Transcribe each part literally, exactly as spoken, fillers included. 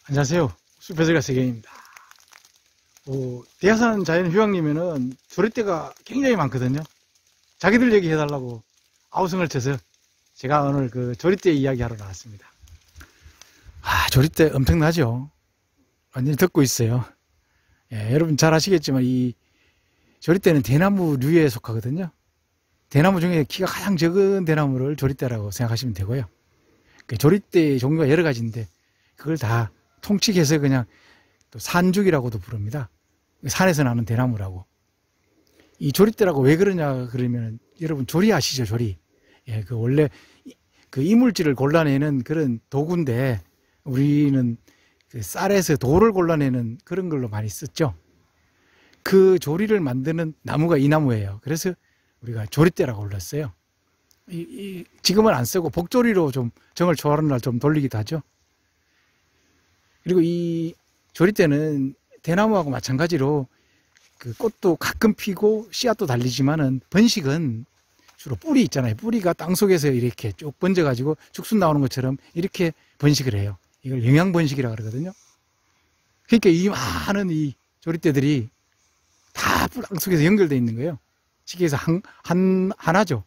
안녕하세요. 숲에서가 세계입니다. 어, 대하산 자연휴양림에는 조리대가 굉장히 많거든요. 자기들 얘기 해달라고 아우성을 쳐서 제가 오늘 그 조리대 이야기하러 나왔습니다. 아, 조리대 엄청나죠? 완전히 듣고 있어요. 예, 여러분 잘 아시겠지만 이 조리대는 대나무류에 속하거든요. 대나무 중에 키가 가장 적은 대나무를 조리대라고 생각하시면 되고요. 그 조리대 종류가 여러 가지인데 그걸 다 통칭해서 그냥 또 산죽이라고도 부릅니다. 산에서 나는 대나무라고. 이 조리대라고 왜 그러냐 그러면 여러분 조리 아시죠? 조리. 예, 그 원래 그 이물질을 골라내는 그런 도구인데 우리는 그 쌀에서 돌을 골라내는 그런 걸로 많이 썼죠. 그 조리를 만드는 나무가 이 나무예요. 그래서 우리가 조리대라고 불렀어요. 이, 이, 지금은 안 쓰고 복조리로 좀 정을 초하는 날 좀 돌리기도 하죠. 그리고 이 조리대는 대나무하고 마찬가지로 그 꽃도 가끔 피고 씨앗도 달리지만은 번식은 주로 뿌리 있잖아요. 뿌리가 땅속에서 이렇게 쭉 번져가지고 죽순 나오는 것처럼 이렇게 번식을 해요. 이걸 영양 번식이라 그러거든요. 그러니까 이 많은 이 조리대들이 다 땅속에서 연결되어 있는 거예요. 시계에서 한, 한, 하나죠.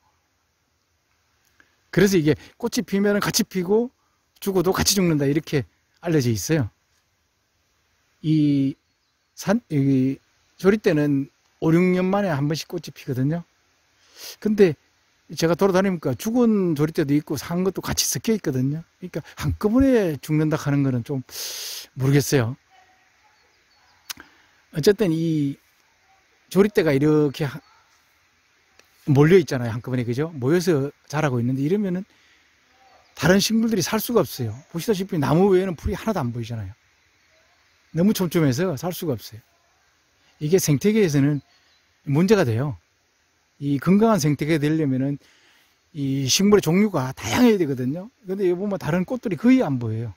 그래서 이게 꽃이 피면 같이 피고 죽어도 같이 죽는다 이렇게 알려져 있어요. 이 산, 이 조리대는 오, 육 년 만에 한 번씩 꽃이 피거든요. 근데 제가 돌아다니니까 죽은 조리대도 있고 산 것도 같이 섞여 있거든요. 그러니까 한꺼번에 죽는다 하는 거는 좀 모르겠어요. 어쨌든 이 조리대가 이렇게 몰려 있잖아요. 한꺼번에, 그죠? 모여서 자라고 있는데 이러면은 다른 식물들이 살 수가 없어요. 보시다시피 나무 외에는 풀이 하나도 안 보이잖아요. 너무 촘촘해서 살 수가 없어요. 이게 생태계에서는 문제가 돼요. 이 건강한 생태계가 되려면은 이 식물의 종류가 다양해야 되거든요. 근데 여기 보면 다른 꽃들이 거의 안 보여요.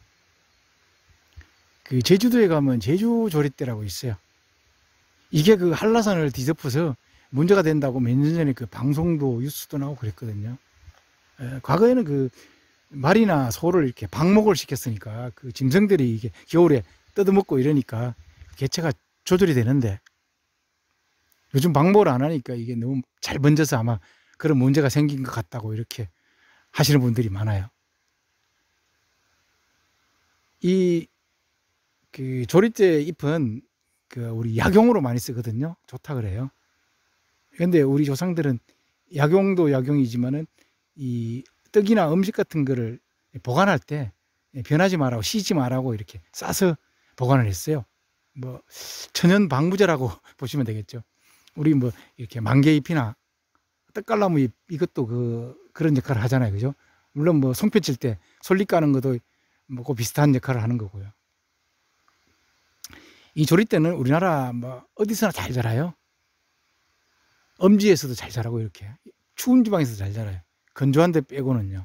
그 제주도에 가면 제주 조리대라고 있어요. 이게 그 한라산을 뒤덮어서 문제가 된다고 몇 년 전에 그 방송도 뉴스도 나오고 그랬거든요. 에, 과거에는 그 말이나 소를 이렇게 방목을 시켰으니까 그 짐승들이 이게 겨울에 뜯어먹고 이러니까 개체가 조절이 되는데 요즘 방목을 안 하니까 이게 너무 잘 번져서 아마 그런 문제가 생긴 것 같다고 이렇게 하시는 분들이 많아요. 이 그 조리대 잎은 그 우리 약용으로 많이 쓰거든요. 좋다 그래요. 근데 우리 조상들은 약용도 약용이지만은 이 떡이나 음식 같은 거를 보관할 때 변하지 말라고, 쉬지 말라고 이렇게 싸서 보관을 했어요. 뭐 천연 방부제라고 보시면 되겠죠. 우리 뭐 이렇게 만개잎이나 떡갈나무 잎 이것도 그 그런 역할을 하잖아요, 그죠? 물론 뭐 송편 칠 때 솔잎 까는 것도 뭐 그 비슷한 역할을 하는 거고요. 이 조리대는 우리나라 뭐 어디서나 잘 자라요. 엄지에서도 잘 자라고 이렇게 추운 지방에서 잘 자라요. 건조한 데 빼고는요.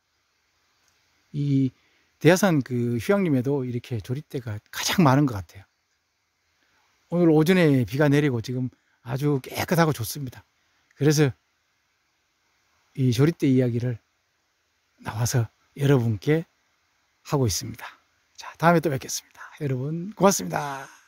이 대하산 그 휴양림에도 이렇게 조리대가 가장 많은 것 같아요. 오늘 오전에 비가 내리고 지금 아주 깨끗하고 좋습니다. 그래서 이 조리대 이야기를 나와서 여러분께 하고 있습니다. 자, 다음에 또 뵙겠습니다. 여러분 고맙습니다.